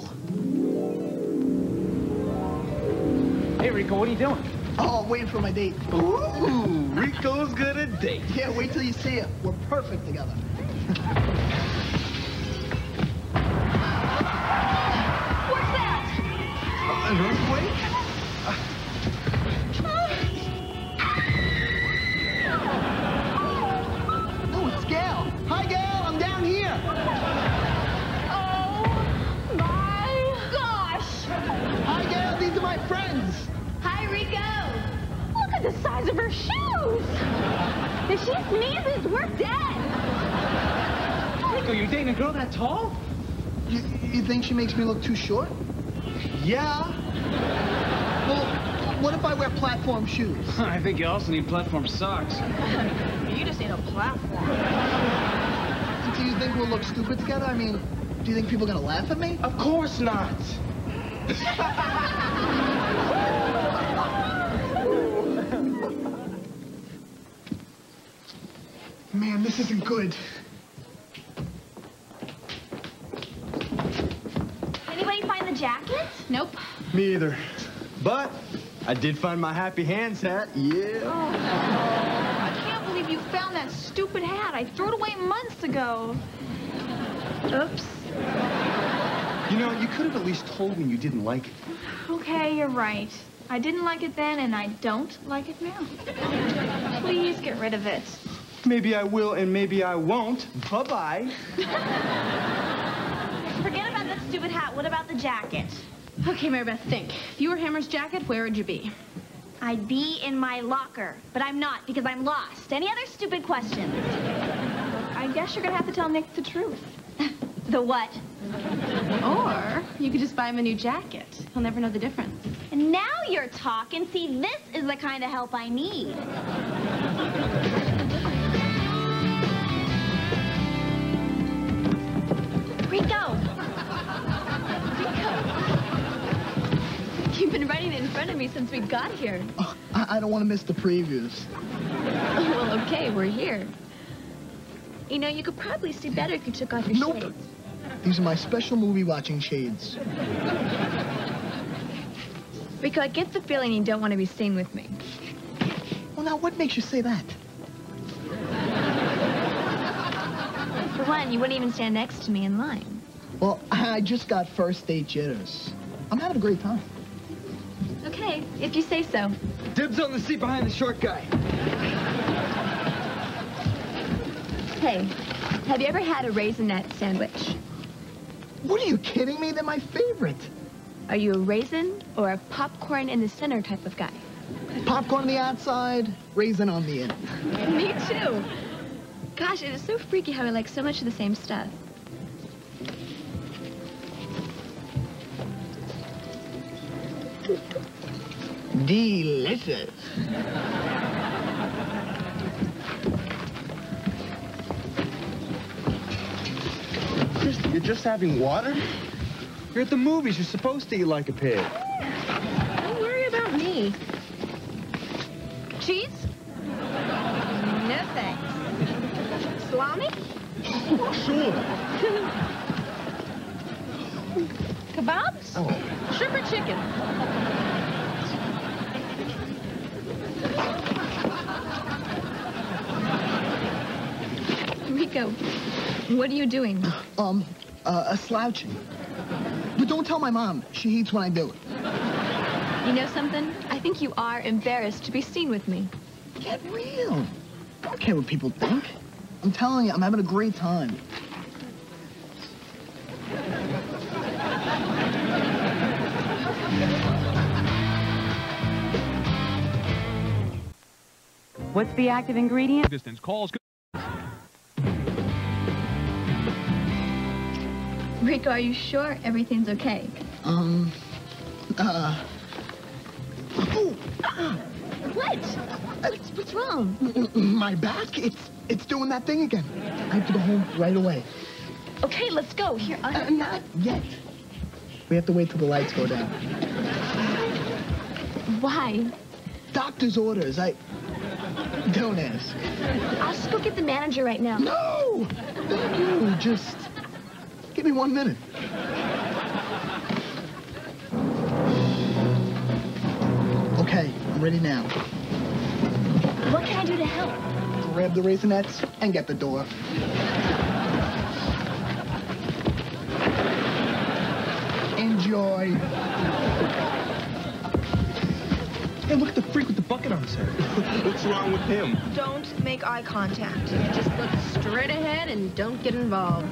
Hey, Rico, what are you doing? Oh, I'm waiting for my date. Ooh, Rico's gonna date. Yeah, wait till you see it. We're perfect together. What's that? Uh, an earthquake? Oh, it's Gail. Hi, Gail. I'm down here. Oh, my gosh. Hi, Gail. These are my friends. Hi, Rico. Look at the size of her shoes. If she sneezes, we're dead. Rico, you're dating a girl that tall? You, you think she makes me look too short? Yeah. Well, what if I wear platform shoes? I think you also need platform socks. You just need a platform. Do you think we'll look stupid together? I mean, do you think people are gonna laugh at me? Of course not. Man, this isn't good. Anybody find the jacket? Nope. Me either. But I did find my happy hands hat. Yeah. Oh, I can't believe you found that stupid hat. I threw it away months ago. Oops. You know, you could have at least told me you didn't like it. Okay, you're right. I didn't like it then, and I don't like it now. Please get rid of it. Maybe I will and maybe I won't. Bye-bye. Forget about that stupid hat. What about the jacket? Okay, Mary Beth, think. If you were Hammer's jacket, where would you be? I'd be in my locker, but I'm not because I'm lost. Any other stupid questions? I guess you're gonna have to tell Nick the truth. The what? Or you could just buy him a new jacket. He'll never know the difference. And now you're talking. See, this is the kind of help I need. Rico! Rico! You've been writing in front of me since we got here. Oh, I, I don't want to miss the previews. Well, okay, we're here. You know, you could probably see better if you took off your Nope. shades. These are my special movie watching shades. Rico, I get the feeling you don't want to be seen with me. Well, now, what makes you say that? For one, you wouldn't even stand next to me in line. Well, I just got first date jitters. I'm having a great time. Okay, if you say so. Dibs on the seat behind the short guy. Hey, have you ever had a raisinette sandwich? What, are you kidding me? They're my favorite. Are you a raisin or a popcorn in the center type of guy? Popcorn on the outside, raisin on the end. Me too. Gosh, it is so freaky how we like so much of the same stuff. Delicious. Chris, you're just having water? You're at the movies. You're supposed to eat like a pig. Don't worry about me. Cheese? No thanks. Salami? Oh, sure. Kebabs? Oh. Shrimp or chicken? Rico, what are you doing? Um, uh, a slouching. But don't tell my mom. She hates when I do it. You know something? I think you are embarrassed to be seen with me. Get real. I don't care what people think. I'm telling you, I'm having a great time. What's the active ingredient? Distance calls. Rico, are you sure everything's okay? Um, uh... Oh! What? What's, what's wrong? My back, it's it's doing that thing again. I have to go home right away. Okay, let's go. Here, I... Uh, not yet. We have to wait till the lights go down. Why? Doctor's orders. I... Don't ask. I'll just go get the manager right now. No! Thank you. Just give me one minute. Okay, I'm ready now. What can I do to help? Grab the Raisinets and get the door. Enjoy. Hey, look at the freak with the bucket on his head. What's wrong with him? Don't make eye contact. Just look straight ahead and don't get involved.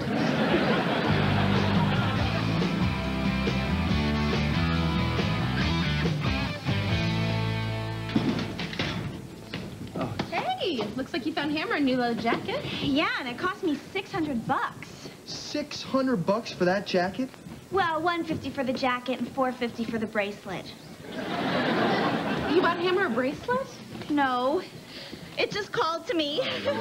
Hey, looks like you found Hammer a new leather jacket. Yeah, and it cost me six hundred bucks. Six hundred bucks for that jacket? Well, one fifty for the jacket and four fifty for the bracelet. You bought Hammer a bracelet? No, it just called to me.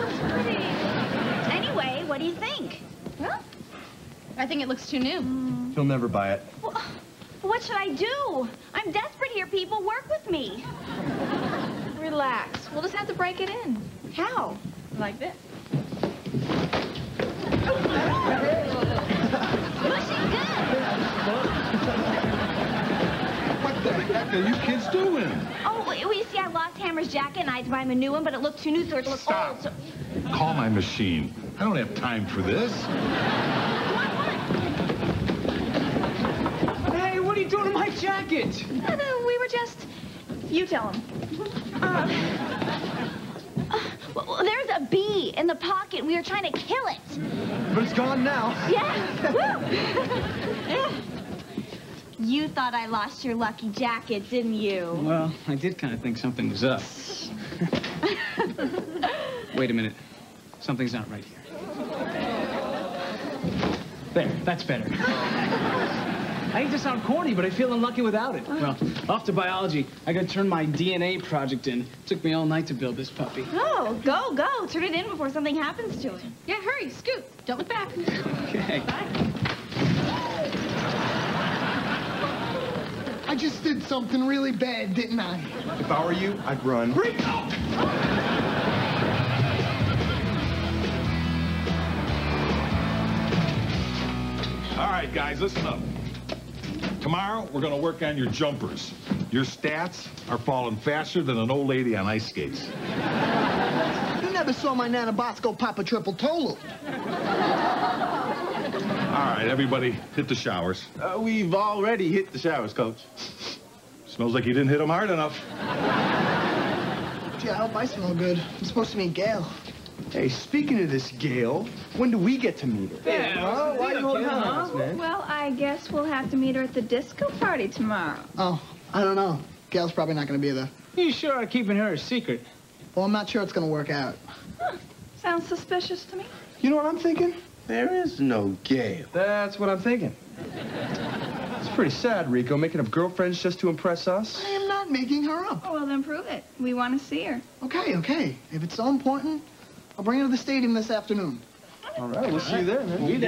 Anyway, what do you think? Well, I think it looks too new. Mm. He'll never buy it. Well, what should I do? I'm desperate here, people. Work with me. Relax. We'll just have to break it in. How? Like this. What the heck are you kids doing? Oh, well, you see, I lost Hammer's jacket and I had to buy him a new one, but it looked too new, so it looked Stop. old. So... Call my machine. I don't have time for this. Hey, what are you doing to my jacket? Uh, we were just... You tell him. Uh, uh, well, there's a bee in the pocket. We were trying to kill it. But it's gone now. Yeah. Woo. You thought I lost your lucky jacket, didn't you? Well, I did kind of think something was up. Wait a minute. Something's not right here. There, that's better. I hate to sound corny, but I feel unlucky without it. Well, off to biology. I gotta turn my D N A project in. It took me all night to build this puppy. Oh, go, go. Turn it in before something happens to it. Yeah, hurry, scoot. Don't look back. Okay. Bye. I just did something really bad, didn't I? If I were you, I'd run. All right, guys, listen up. Tomorrow, we're going to work on your jumpers. Your stats are falling faster than an old lady on ice skates. You never saw my Nana Bosco pop a triple Tolu. All right, everybody, hit the showers. Uh, we've already hit the showers, Coach. Smells like you didn't hit them hard enough. Gee, I hope I smell good. I'm supposed to meet Gail. Hey, speaking of this Gail, when do we get to meet her? Yeah, well, why you holding on us, man? Well, I guess we'll have to meet her at the disco party tomorrow. Oh, I don't know. Gail's probably not going to be there. You sure are keeping her a secret? Well, I'm not sure it's going to work out. Huh. Sounds suspicious to me. You know what I'm thinking? There is no Gail. That's what I'm thinking. It's pretty sad, Rico, making up girlfriends just to impress us. I am not making her up. Oh, well, then prove it. We want to see her. Okay, okay. If it's so important, I'll bring her to the stadium this afternoon. All right, we'll see you there, man. Be there.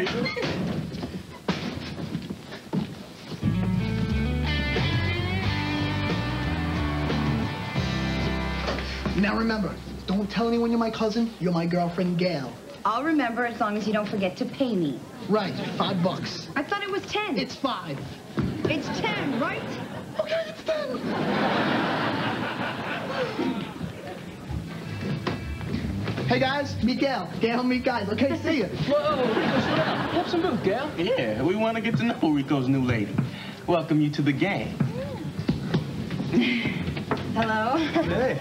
Now remember, don't tell anyone you're my cousin. You're my girlfriend, Gail. I'll remember as long as you don't forget to pay me. Right, five bucks. I thought it was ten. It's five. It's ten, right? Okay, it's ten. Hey, guys, meet Gail. Gail, meet guys. Okay, see ya. Whoa, Rico, slow down. Pull up some booth, Gail. Yeah, we want to get to know Rico's new lady. Welcome you to the gang. Hello. Hey.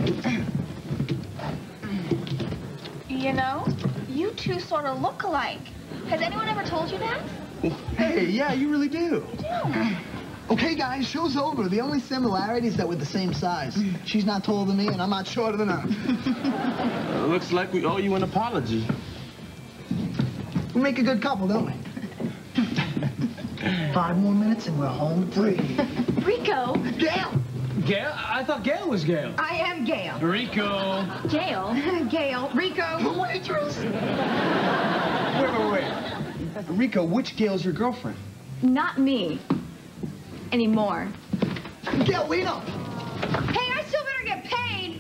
You know, you two sort of look alike. Has anyone ever told you that? Hey, yeah, you really do. Yeah. Okay, guys, show's over. The only similarity is that we're the same size. She's not taller than me, and I'm not shorter than her. Uh, looks like we owe you an apology. We make a good couple, don't we? Five more minutes, and we're home free. Rico. Gail! Gail? I thought Gail was Gail. I am Gail. Rico. Gail. Gail. Rico. The waitress! Wait, wait, wait. Rico, which Gail's your girlfriend? Not me. Anymore. Gail, wait up! Hey, I still better get paid.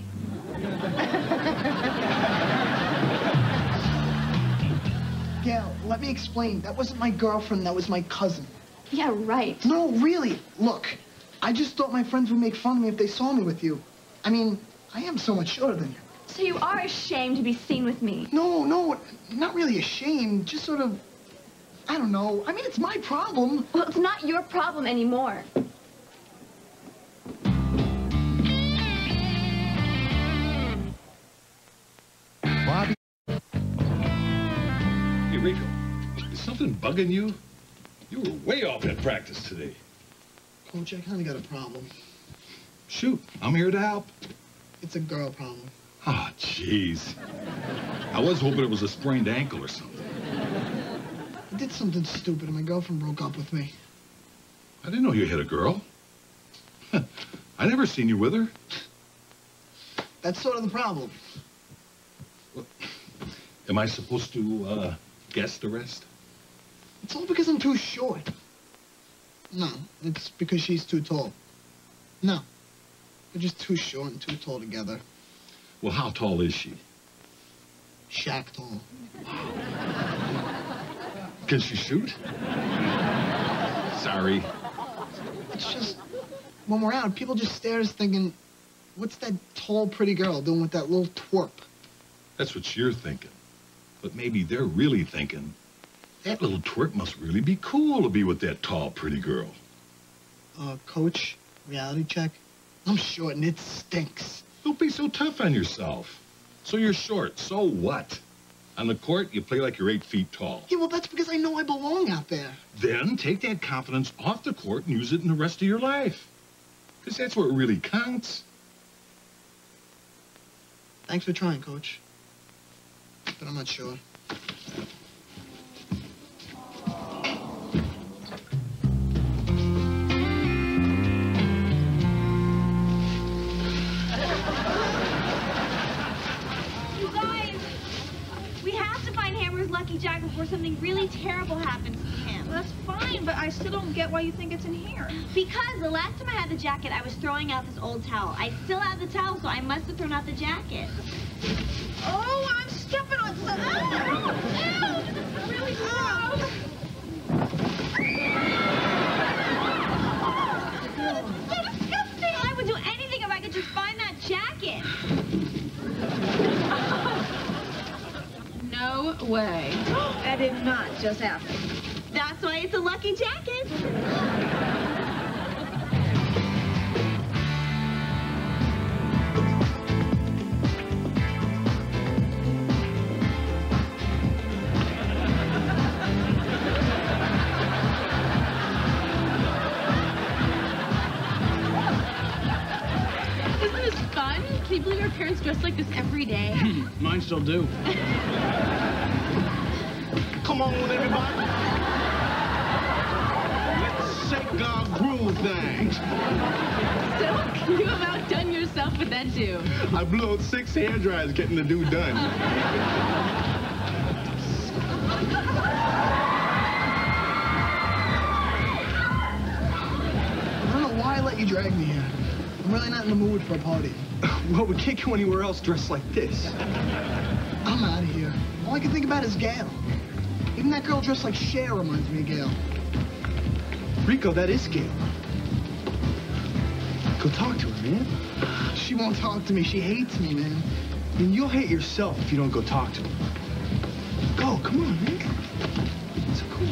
Gail, let me explain. That wasn't my girlfriend, that was my cousin. Yeah, right. No, really. Look, I just thought my friends would make fun of me if they saw me with you. I mean, I am so much shorter than you. So you are ashamed to be seen with me? No, no, not really ashamed. Just sort of, I don't know. I mean, it's my problem. Well, it's not your problem anymore. Bobby. Hey, Rico, is something bugging you? You were way off at practice today. Coach, I kind of got a problem. Shoot, I'm here to help. It's a girl problem. Oh, jeez. I was hoping it was a sprained ankle or something. I did something stupid and my girlfriend broke up with me. I didn't know you had a girl. I never seen you with her. That's sort of the problem. Am I supposed to, uh, guess the rest? It's all because I'm too short. No, it's because she's too tall. No, we're just too short and too tall together. Well, how tall is she? Shack tall. Can she shoot? Sorry. It's just, when we're out, people just stare at us thinking, what's that tall, pretty girl doing with that little twerp? That's what you're thinking. But maybe they're really thinking, that little twerp must really be cool to be with that tall, pretty girl. Uh, coach, reality check. I'm short and it stinks. Don't be so tough on yourself. So you're short, so what? On the court, you play like you're eight feet tall. Yeah, well, that's because I know I belong out there. Then take that confidence off the court and use it in the rest of your life. Because that's where it really counts. Thanks for trying, Coach. But I'm not sure. You guys, we have to find Hammer's lucky jacket before something really terrible happens to him. Well, that's fine, but I still don't get why you think it's in here. Because the last time I had the jacket, I was throwing out this old towel. I still have the towel, so I must have thrown out the jacket. Oh, I'm stepping on something. Oh, ew, this is really gross. So disgusting! I would do anything if I could just find that jacket. No way. That did not just happen. That's why it's a lucky jacket. Isn't this fun? Can you believe our parents dress like this every day? Mine still do. Come on, everybody. Let's shake our groove thing. So, you have outdone yourself with that too. I blew out six hair dryers getting the do done. I don't know why I let you drag me here. I'm really not in the mood for a party. Well, we can't go anywhere else dressed like this. I'm out of here. All I can think about is Gail. Even that girl dressed like Cher reminds me of Gail. Rico, that is Gail. Go talk to her, man. She won't talk to me. She hates me, man. And you'll hate yourself if you don't go talk to her. Go, come on, man. It's cool.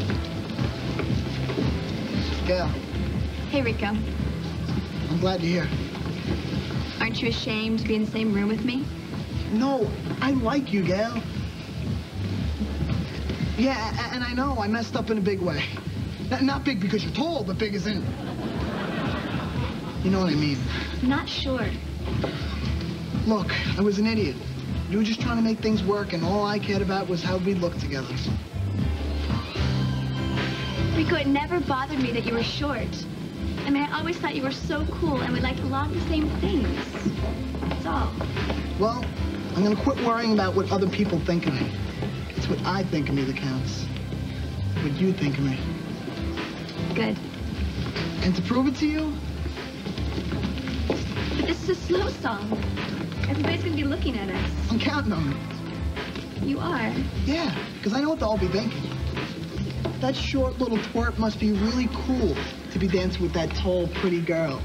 Gail, Hey, Rico. I'm glad you're here. Aren't you ashamed to be in the same room with me? No, I like you, Gail. Yeah, a- and I know I messed up in a big way. N- not big because you're tall, but big as in... You know what I mean. Not sure. Look, I was an idiot. You were just trying to make things work, and all I cared about was how we'd look together. Rico, it never bothered me that you were short. I mean, I always thought you were so cool and we liked a lot of the same things. That's all. Well, I'm gonna quit worrying about what other people think of me. It's what I think of me that counts. What you think of me. Good. And to prove it to you, a slow song. Everybody's gonna be looking at us. I'm counting on you. You are? Yeah, because I know what they'll all be thinking. That short little twerp must be really cool to be dancing with that tall, pretty girl.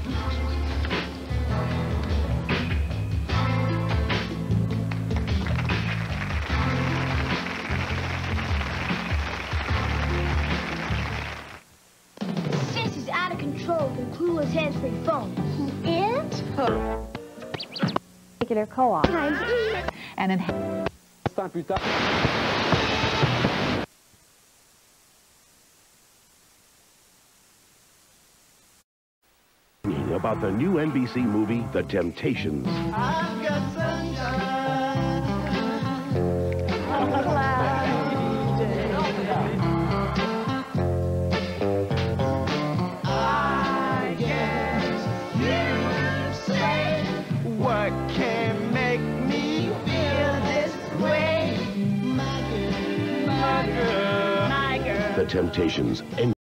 Sissy's out of control with Clueless hands-free phone. He is? Her. Particular co-op. And an... About the new N B C movie, The Temptations. I've got sunshine on a cloudy day. I guess you say what can make me feel this way. My girl, my girl, my girl. The Temptations.